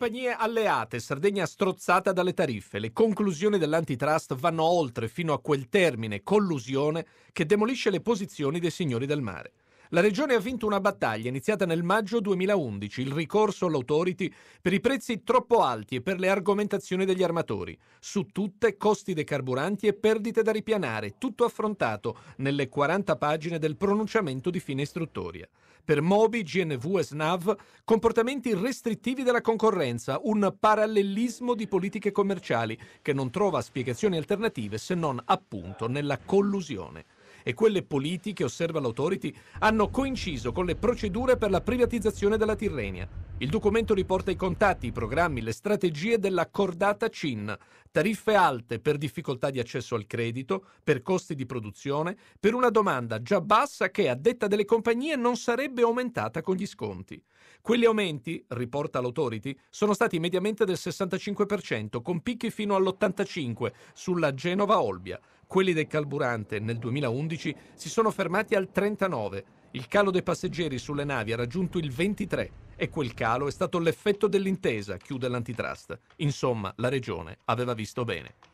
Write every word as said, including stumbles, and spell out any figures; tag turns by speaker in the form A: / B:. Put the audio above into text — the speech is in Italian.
A: compagnie alleate, Sardegna strozzata dalle tariffe. Le conclusioni dell'antitrust vanno oltre fino a quel termine, collusione, che demolisce le posizioni dei signori del mare. La Regione ha vinto una battaglia iniziata nel maggio duemilaundici, il ricorso all'Authority per i prezzi troppo alti e per le argomentazioni degli armatori. Su tutte costi dei carburanti e perdite da ripianare, tutto affrontato nelle quaranta pagine del pronunciamento di fine istruttoria. Per Moby, G N V e SNAV, comportamenti restrittivi della concorrenza, un parallelismo di politiche commerciali che non trova spiegazioni alternative se non appunto nella collusione. E quelle politiche, osserva l'Authority, hanno coinciso con le procedure per la privatizzazione della Tirrenia. Il documento riporta i contatti, i programmi, le strategie della cordata C I N, tariffe alte per difficoltà di accesso al credito, per costi di produzione, per una domanda già bassa che, a detta delle compagnie, non sarebbe aumentata con gli sconti. Quegli aumenti, riporta l'Authority, sono stati mediamente del sessantacinque per cento, con picchi fino all'ottantacinque per cento sulla Genova-Olbia. Quelli del carburante nel duemilaundici si sono fermati al trentanove per cento. Il calo dei passeggeri sulle navi ha raggiunto il ventitré per cento e quel calo è stato l'effetto dell'intesa, chiude l'antitrust. Insomma, la regione aveva visto bene.